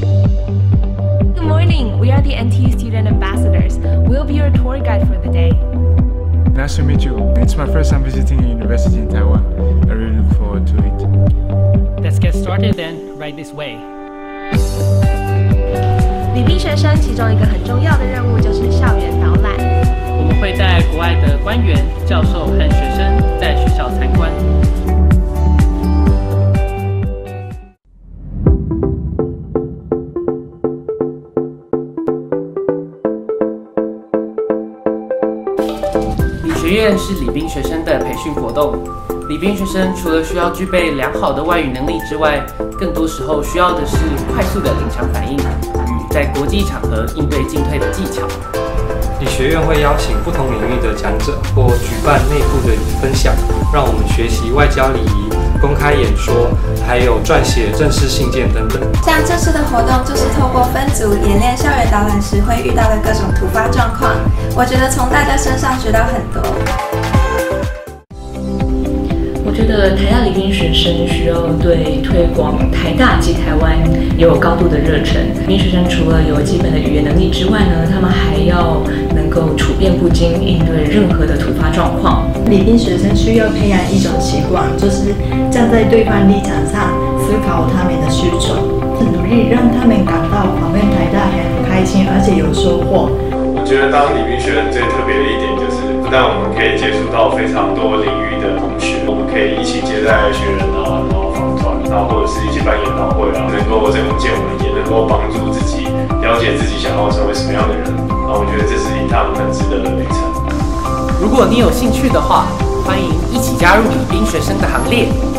Good morning. We are the NTU Student Ambassadors. We'll be your tour guide for the day. Nice to meet you. It's my first time visiting a university in Taiwan. I really look forward to it. Let's get started then, right this way. 礼宾学生其中一个很重要的任务就是校园导览。 我们会带国外的官员、教授和学生在学校参观。礼学院是礼宾学生的培训活动。礼宾学生除了需要具备良好的外语能力之外，更多时候需要的是快速的临场反应与在国际场合应对进退的技巧。 礼学院会邀请不同领域的讲者或举办内部的分享，让我们学习外交礼仪、公开演说，还有撰写正式信件等等。 像这次的活动就是透过分组演练校园导览时会遇到的各种突发状况，我觉得从大家身上学到很多。 我觉得台大礼宾学生需要对推广台大及台湾也有高度的热忱。礼宾学生除了有基本的语言能力之外呢，他们还要能够处变不惊，应对任何的突发状况。 礼宾学生需要培养一种习惯，就是站在对方立场上思考他们的需求，努力让他们感到访问台大很开心，而且有收获。 我觉得当礼宾学生最特别的一点就是，不但我们可以接触到非常多领域的同学，我们可以一起接待学人啊，然后访团，然后或者是一起办研讨会啊，能够增广见闻，也能够帮助自己了解自己想要成为什么样的人。那我觉得这是一趟很值得的旅程。 如果你有兴趣的话，欢迎一起加入礼宾学生的行列。